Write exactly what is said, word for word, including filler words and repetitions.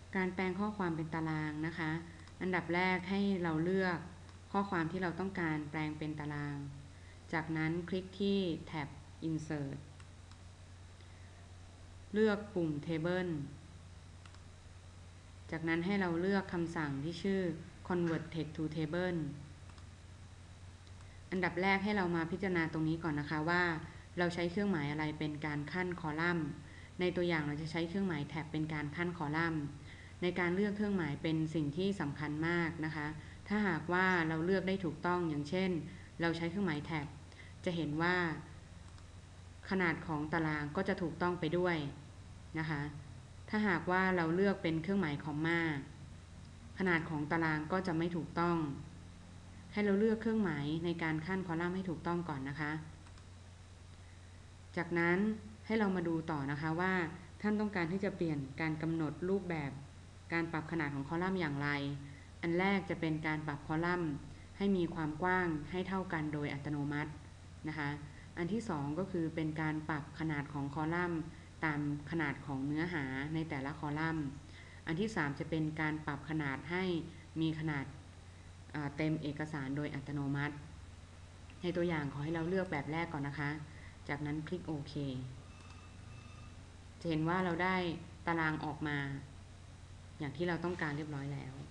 การแปลงข้อความเป็นตารางนะคะอันดับแรกให้เราเลือกข้อความที่เราต้องการแปลงเป็นตารางจากนั้นคลิกที่แท็บ Insert เลือกปุ่ม Table จากนั้นให้เราเลือกคำสั่งที่ชื่อ Convert Text to Table อันดับแรกให้เรามาพิจารณาตรงนี้ก่อนนะคะว่าเราใช้เครื่องหมายอะไรเป็นการขั้นคอลัมน์ในตัวอย่างเราจะใช้เครื่องหมายแท็บเป็นการขั้นคอลัมน์ในการเลือกเครื่องหมายเป็นสิ่งที่สำคัญมากนะคะถ้าหากว่าเราเลือกได้ถูกต้องอย่างเช่นเราใช้เครื่องหมายแท็บจะเห็นว่าขนาดของตารางก็จะถูกต้องไปด้วยนะคะถ้าหากว่าเราเลือกเป็นเครื่องหมายคอมมาขนาดของตารางก็จะไม่ถูกต้องให้เราเลือกเครื่องหมายในการขั้นคอลัมน์ให้ถูกต้องก่อนนะคะจากนั้นให้เรามาดูต่อนะคะว่าท่านต้องการที่จะเปลี่ยนการกำหนดรูปแบบการปรับขนาดของคอลัมน์อย่างไรอันแรกจะเป็นการปรับคอลัมน์ให้มีความกว้างให้เท่ากันโดยอัตโนมัตินะคะอันที่สองก็คือเป็นการปรับขนาดของคอลัมน์ตามขนาดของเนื้อหาในแต่ละคอลัมน์อันที่สามจะเป็นการปรับขนาดให้มีขนาดเต็มเอกสารโดยอัตโนมัติในตัวอย่างขอให้เราเลือกแบบแรกก่อนนะคะจากนั้นคลิกโอเคจะเห็นว่าเราได้ตารางออกมาอย่างที่เราต้องการเรียบร้อยแล้ว